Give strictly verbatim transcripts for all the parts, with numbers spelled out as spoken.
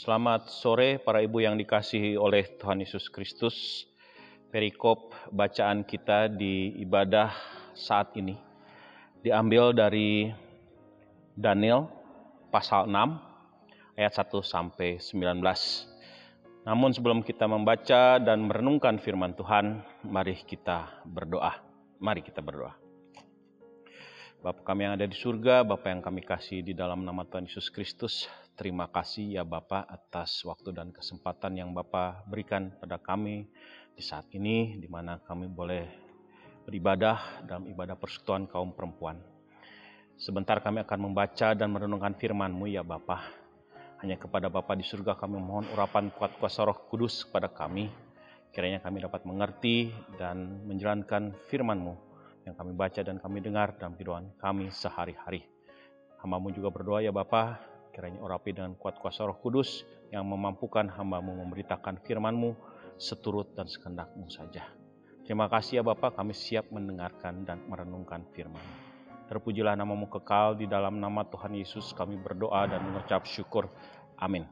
Selamat sore para ibu yang dikasihi oleh Tuhan Yesus Kristus. Perikop bacaan kita di ibadah saat ini diambil dari Daniel pasal enam ayat satu sampai sembilan belas. Namun sebelum kita membaca dan merenungkan firman Tuhan, mari kita berdoa. Mari kita berdoa. Bapa kami yang ada di surga, Bapa yang kami kasih di dalam nama Tuhan Yesus Kristus, terima kasih ya Bapa atas waktu dan kesempatan yang Bapa berikan pada kami di saat ini, di mana kami boleh beribadah dalam ibadah persekutuan kaum perempuan. Sebentar kami akan membaca dan merenungkan firman-Mu ya Bapa. Hanya kepada Bapa di surga kami mohon urapan kuat kuasa Roh Kudus kepada kami. Kiranya kami dapat mengerti dan menjalankan firman-Mu yang kami baca dan kami dengar dalam kehidupan kami sehari-hari. Hamba-Mu juga berdoa ya Bapa, kiranya urapi dengan kuat kuasa Roh Kudus yang memampukan hamba-Mu memberitakan firman-Mu seturut dan sekehendak-Mu saja. Terima kasih ya Bapa, kami siap mendengarkan dan merenungkan firman. Terpujilah nama-Mu kekal, di dalam nama Tuhan Yesus kami berdoa dan mengucap syukur. Amin.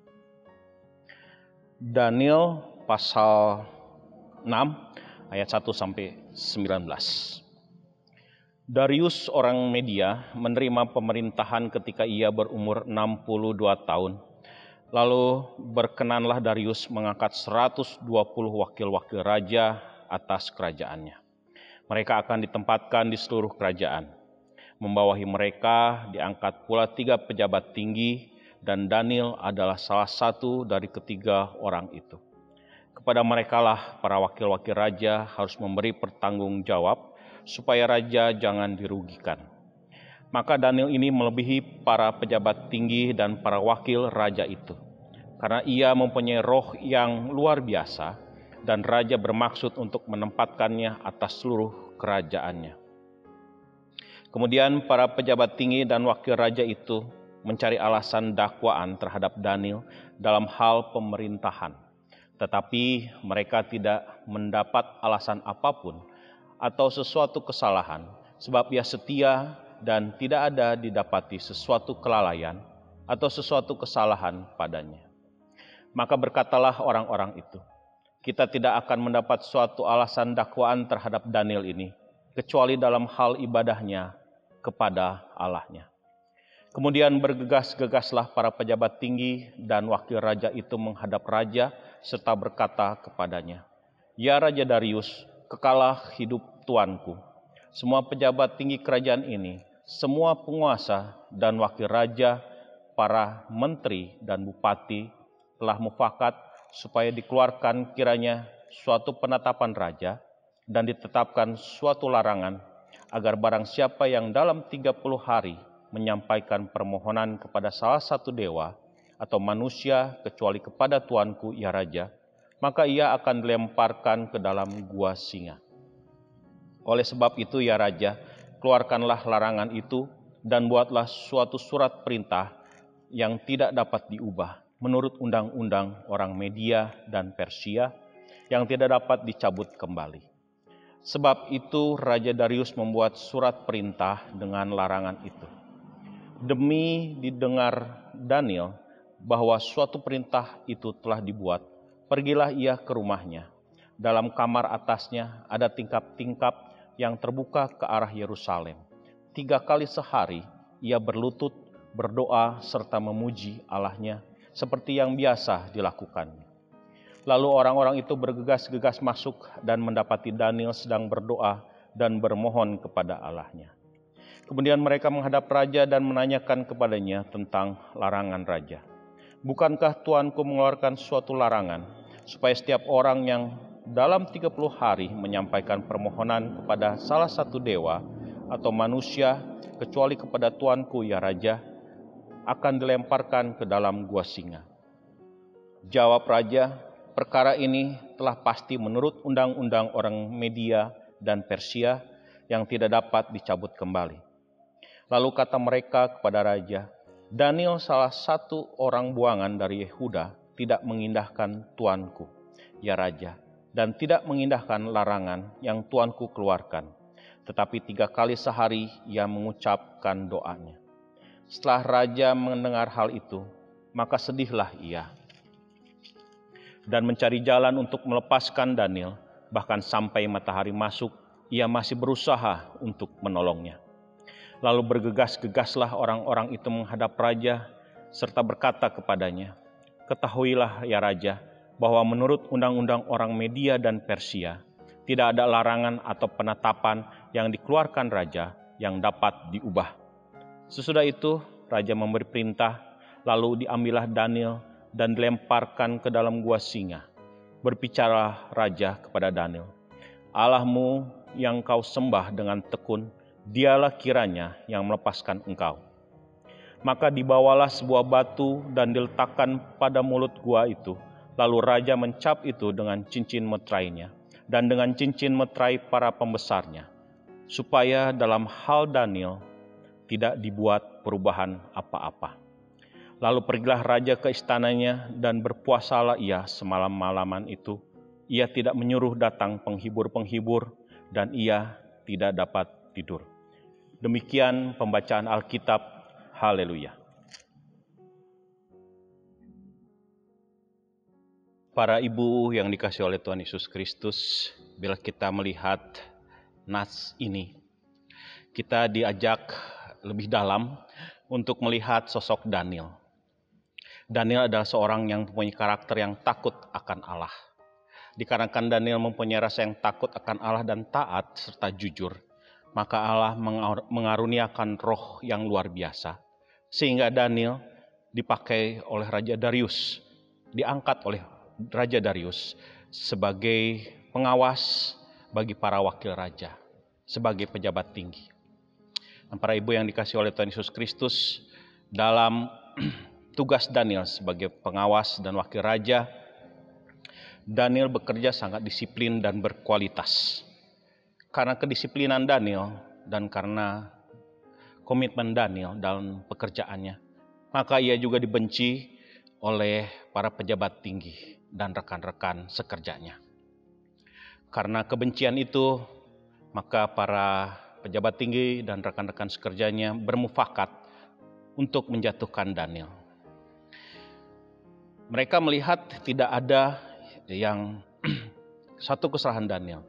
Daniel pasal enam ayat satu sampai sembilan belas. Darius orang Media menerima pemerintahan ketika ia berumur enam puluh dua tahun. Lalu berkenanlah Darius mengangkat seratus dua puluh wakil-wakil raja atas kerajaannya. Mereka akan ditempatkan di seluruh kerajaan. Membawahi mereka diangkat pula tiga pejabat tinggi, dan Daniel adalah salah satu dari ketiga orang itu. Kepada merekalah para wakil-wakil raja harus memberi pertanggung jawab supaya raja jangan dirugikan. Maka Daniel ini melebihi para pejabat tinggi dan para wakil raja itu, karena ia mempunyai roh yang luar biasa dan raja bermaksud untuk menempatkannya atas seluruh kerajaannya. Kemudian para pejabat tinggi dan wakil raja itu mencari alasan dakwaan terhadap Daniel dalam hal pemerintahan. Tetapi mereka tidak mendapat alasan apapun atau sesuatu kesalahan, sebab ia setia dan tidak ada didapati sesuatu kelalaian atau sesuatu kesalahan padanya. Maka berkatalah orang-orang itu, kita tidak akan mendapat suatu alasan dakwaan terhadap Daniel ini, kecuali dalam hal ibadahnya kepada Allahnya. Kemudian bergegas-gegaslah para pejabat tinggi dan wakil raja itu menghadap raja serta berkata kepadanya, ya Raja Darius, kekalah hidup tuanku. Semua pejabat tinggi kerajaan ini, semua penguasa dan wakil raja, para menteri dan bupati telah mufakat supaya dikeluarkan kiranya suatu penetapan raja dan ditetapkan suatu larangan agar barang siapa yang dalam tiga puluh hari menyampaikan permohonan kepada salah satu dewa atau manusia kecuali kepada tuanku ya raja, maka ia akan dilemparkan ke dalam gua singa. Oleh sebab itu ya raja, keluarkanlah larangan itu dan buatlah suatu surat perintah yang tidak dapat diubah menurut undang-undang orang Media dan Persia yang tidak dapat dicabut kembali. Sebab itu Raja Darius membuat surat perintah dengan larangan itu. Demi didengar Daniel bahwa suatu perintah itu telah dibuat, pergilah ia ke rumahnya. Dalam kamar atasnya ada tingkap-tingkap yang terbuka ke arah Yerusalem. Tiga kali sehari ia berlutut, berdoa, serta memuji Allahnya, seperti yang biasa dilakukannya. Lalu orang-orang itu bergegas-gegas masuk dan mendapati Daniel sedang berdoa dan bermohon kepada Allahnya. Kemudian mereka menghadap raja dan menanyakan kepadanya tentang larangan raja. Bukankah tuanku mengeluarkan suatu larangan supaya setiap orang yang dalam tiga puluh hari menyampaikan permohonan kepada salah satu dewa atau manusia kecuali kepada tuanku ya raja akan dilemparkan ke dalam gua singa? Jawab raja, perkara ini telah pasti menurut undang-undang orang Media dan Persia yang tidak dapat dicabut kembali. Lalu kata mereka kepada raja, Daniel salah satu orang buangan dari Yehuda tidak mengindahkan tuanku, ya raja, dan tidak mengindahkan larangan yang tuanku keluarkan. Tetapi tiga kali sehari ia mengucapkan doanya. Setelah raja mendengar hal itu, maka sedihlah ia. Dan mencari jalan untuk melepaskan Daniel, bahkan sampai matahari masuk, ia masih berusaha untuk menolongnya. Lalu bergegas-gegaslah orang-orang itu menghadap raja, serta berkata kepadanya, "Ketahuilah ya raja, bahwa menurut undang-undang orang Media dan Persia, tidak ada larangan atau penetapan yang dikeluarkan raja yang dapat diubah." Sesudah itu, raja memberi perintah, lalu diambillah Daniel dan dilemparkan ke dalam gua singa. Berbicara raja kepada Daniel, "Allahmu yang kau sembah dengan tekun, dialah kiranya yang melepaskan engkau." Maka dibawalah sebuah batu dan diletakkan pada mulut gua itu. Lalu raja mencap itu dengan cincin meterainya dan dengan cincin meterai para pembesarnya, supaya dalam hal Daniel tidak dibuat perubahan apa-apa. Lalu pergilah raja ke istananya dan berpuasalah ia semalam-malaman itu. Ia tidak menyuruh datang penghibur-penghibur dan ia tidak dapat tidur. Demikian pembacaan Alkitab. Haleluya. Para ibu yang dikasihi oleh Tuhan Yesus Kristus, bila kita melihat nas ini, kita diajak lebih dalam untuk melihat sosok Daniel. Daniel adalah seorang yang mempunyai karakter yang takut akan Allah. Dikarenakan Daniel mempunyai rasa yang takut akan Allah dan taat serta jujur, maka Allah mengaruniakan roh yang luar biasa, sehingga Daniel dipakai oleh Raja Darius, diangkat oleh Raja Darius sebagai pengawas bagi para wakil raja, sebagai pejabat tinggi. Dan para ibu yang dikasihi oleh Tuhan Yesus Kristus, dalam tugas Daniel sebagai pengawas dan wakil raja, Daniel bekerja sangat disiplin dan berkualitas. Karena kedisiplinan Daniel dan karena komitmen Daniel dalam pekerjaannya, maka ia juga dibenci oleh para pejabat tinggi dan rekan-rekan sekerjanya. Karena kebencian itu, maka para pejabat tinggi dan rekan-rekan sekerjanya bermufakat untuk menjatuhkan Daniel. Mereka melihat tidak ada yang satu kesalahan Daniel.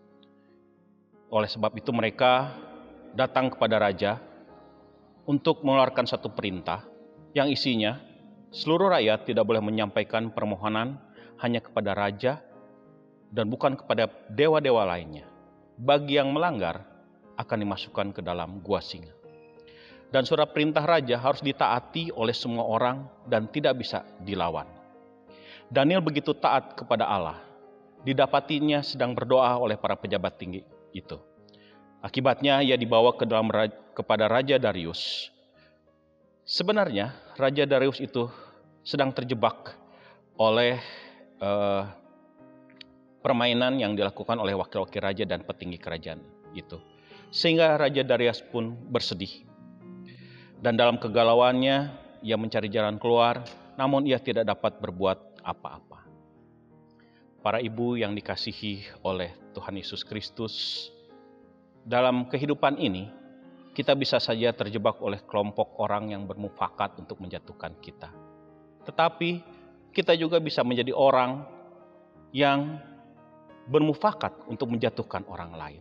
Oleh sebab itu mereka datang kepada raja untuk mengeluarkan satu perintah yang isinya seluruh rakyat tidak boleh menyampaikan permohonan hanya kepada raja dan bukan kepada dewa-dewa lainnya. Bagi yang melanggar akan dimasukkan ke dalam gua singa. Dan surat perintah raja harus ditaati oleh semua orang dan tidak bisa dilawan. Daniel begitu taat kepada Allah, didapatinya sedang berdoa oleh para pejabat tinggi itu. Akibatnya ia dibawa ke dalam kepada Raja Darius. Sebenarnya Raja Darius itu sedang terjebak oleh eh, permainan yang dilakukan oleh wakil-wakil raja dan petinggi kerajaan itu. Sehingga Raja Darius pun bersedih. Dan dalam kegalauannya ia mencari jalan keluar, namun ia tidak dapat berbuat apa-apa. Para ibu yang dikasihi oleh Tuhan Yesus Kristus, dalam kehidupan ini kita bisa saja terjebak oleh kelompok orang yang bermufakat untuk menjatuhkan kita. Tetapi kita juga bisa menjadi orang yang bermufakat untuk menjatuhkan orang lain.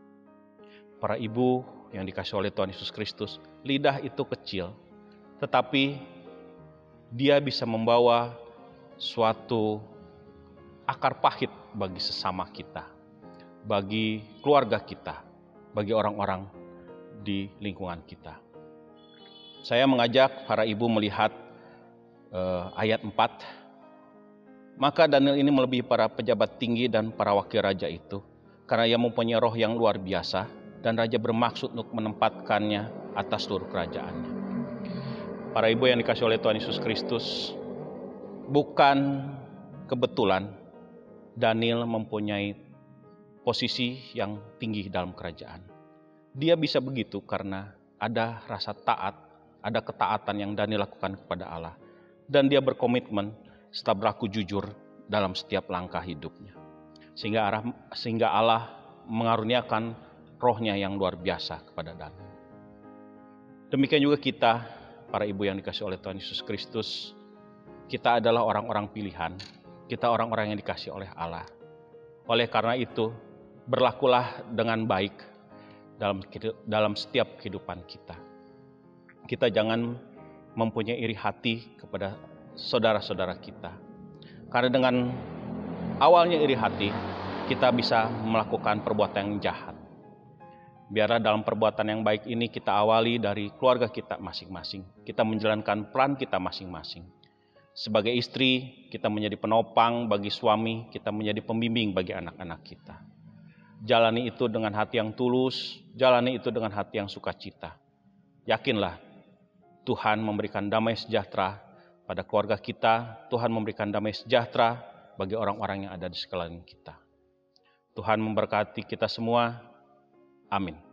Para ibu yang dikasihi oleh Tuhan Yesus Kristus, lidah itu kecil, tetapi dia bisa membawa suatu akar pahit bagi sesama kita, bagi keluarga kita, bagi orang-orang di lingkungan kita. Saya mengajak para ibu melihat uh, ayat empat. Maka Daniel ini melebihi para pejabat tinggi dan para wakil raja itu, karena ia mempunyai roh yang luar biasa, dan raja bermaksud untuk menempatkannya atas seluruh kerajaannya. Para ibu yang dikasihi oleh Tuhan Yesus Kristus, bukan kebetulan Daniel mempunyai posisi yang tinggi dalam kerajaan. Dia bisa begitu karena ada rasa taat, ada ketaatan yang Daniel lakukan kepada Allah. Dan dia berkomitmen serta berlaku jujur dalam setiap langkah hidupnya. Sehingga, arah, sehingga Allah mengaruniakan rohnya yang luar biasa kepada Daniel. Demikian juga kita, para ibu yang dikasihi oleh Tuhan Yesus Kristus, kita adalah orang-orang pilihan, kita orang-orang yang dikasih oleh Allah. Oleh karena itu, berlakulah dengan baik dalam dalam setiap kehidupan kita. Kita jangan mempunyai iri hati kepada saudara-saudara kita. Karena dengan awalnya iri hati, kita bisa melakukan perbuatan yang jahat. Biarlah dalam perbuatan yang baik ini kita awali dari keluarga kita masing-masing. Kita menjalankan peran kita masing-masing. Sebagai istri, kita menjadi penopang bagi suami, kita menjadi pembimbing bagi anak-anak kita. Jalani itu dengan hati yang tulus, jalani itu dengan hati yang sukacita. Yakinlah, Tuhan memberikan damai sejahtera pada keluarga kita, Tuhan memberikan damai sejahtera bagi orang-orang yang ada di sekeliling kita. Tuhan memberkati kita semua. Amin.